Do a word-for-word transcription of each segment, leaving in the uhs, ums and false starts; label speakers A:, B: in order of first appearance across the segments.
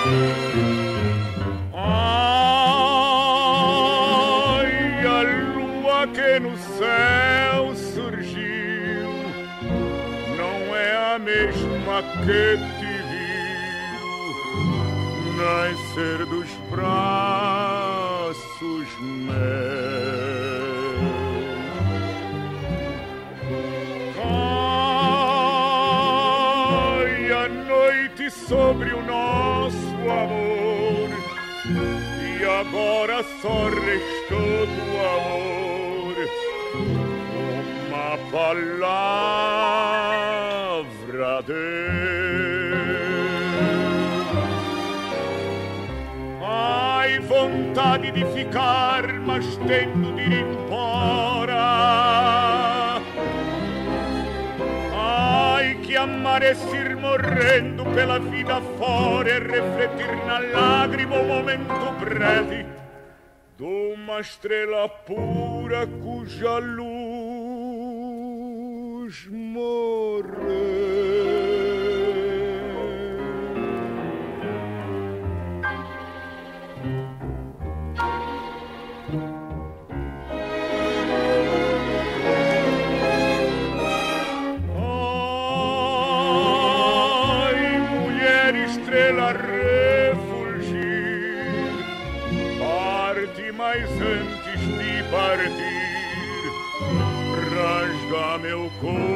A: Ai, a lua que no céu surgiu não é a mesma que te viu nascer dos braços meus. Cai a noite sobre o nosso amor e agora só restou do amor uma palavra Deus. Ai, vontade de ficar, mas tendo de ir embora. Ai, que amar é ir morrendo pela vida fora e refletir na lágrima um momento breve de uma estrela pura cuja luz morreu. Mas antes de partir, rasga meu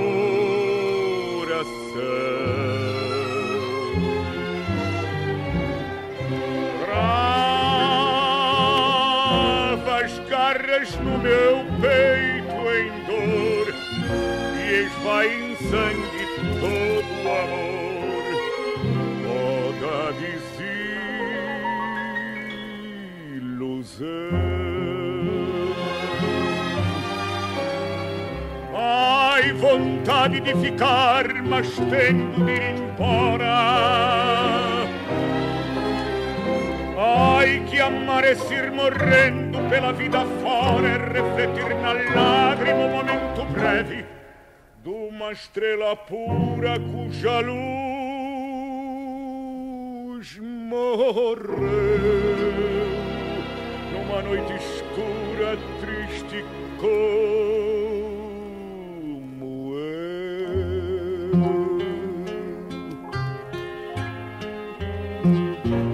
A: coração. Crava as garras no meu peito em dor e esvai em sangue todo o amor, toda desilusão. Ai, vontade de ficar, mas tendo de ir embora. Ai, que amar é ir morrendo pela vida fora e refletir na lágrima um momento breve de uma estrela pura cuja luz morreu numa noite escura, triste como eu.